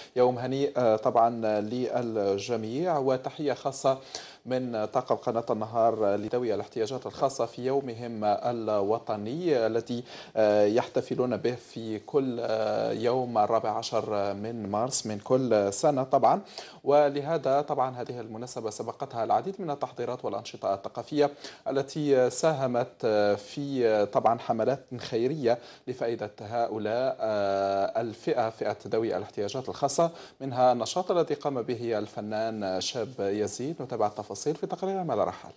يوم هنيء طبعا للجميع، وتحية خاصة من طاقم قناة النهار لذوي الاحتياجات الخاصة في يومهم الوطني الذي يحتفلون به في كل يوم 14 من مارس من كل سنة طبعا. ولهذا طبعا هذه المناسبة سبقتها العديد من التحضيرات والأنشطة الثقافية التي ساهمت في طبعا حملات خيرية لفائدة هؤلاء فئة ذوي الاحتياجات الخاصة، منها النشاط الذي قام به الفنان شاب يزيد. نتابع التفاصيل في تقرير عمل رحال.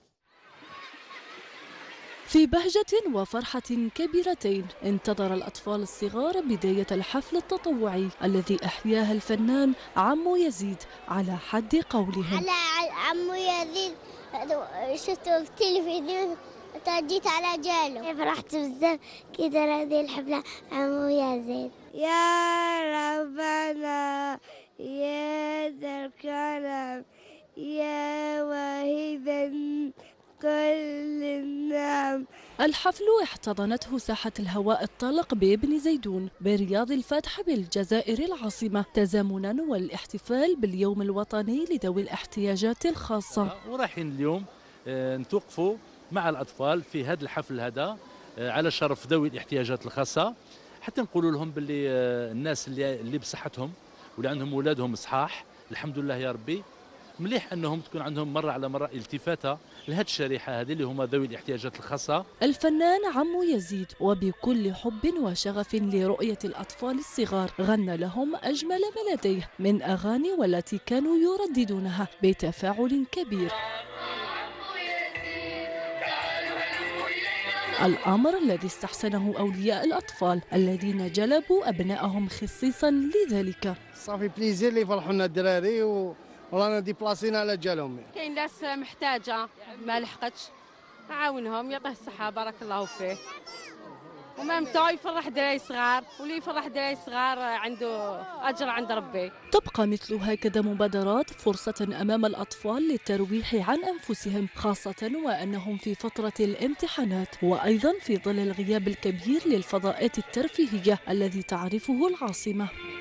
في بهجة وفرحة كبيرتين انتظر الأطفال الصغار بداية الحفل التطوعي الذي أحياه الفنان عمو يزيد على حد قولهم. على عمو يزيد شفته في التلفزيون جيت على جاله، فرحت بزاف كده هذه الحفلة عمو يزيد. يا ربنا يا ذا الكرم يا واهبا كل النعم. الحفل احتضنته ساحة الهواء الطلق بابن زيدون برياض الفتح بالجزائر العاصمة، تزامنا والاحتفال باليوم الوطني لذوي الاحتياجات الخاصة. ورايحين اليوم نتوقفوا مع الأطفال في هذا الحفل هذا على شرف ذوي الاحتياجات الخاصة، حتى نقولوا لهم باللي الناس اللي بصحتهم واللي عندهم أولادهم صحاح الحمد لله يا ربي، مليح انهم تكون عندهم مره على مره التفاته لهذه الشريحه هذه اللي هما ذوي الاحتياجات الخاصه. الفنان عمو يزيد وبكل حب وشغف لرؤيه الاطفال الصغار غنى لهم اجمل ما لديه من اغاني والتي كانوا يرددونها بتفاعل كبير. الأمر الذي استحسنه أولياء الأطفال الذين جلبوا أبنائهم خصيصا لذلك. صافي بليزير اللي يفرحوا لنا الدراري ورانا ديبلاسينا على جالهم. كاين ناس محتاجه ما لحقتش، نعاونهم يعطيه الصحه بارك الله فيه، ومامته يفرح دراري صغار، واللي يفرح دراري صغار عنده اجر عند ربي. تبقى مثل هكذا مبادرات فرصة أمام الأطفال للترويح عن أنفسهم، خاصة وأنهم في فترة الامتحانات، وأيضا في ظل الغياب الكبير للفضاءات الترفيهية الذي تعرفه العاصمة.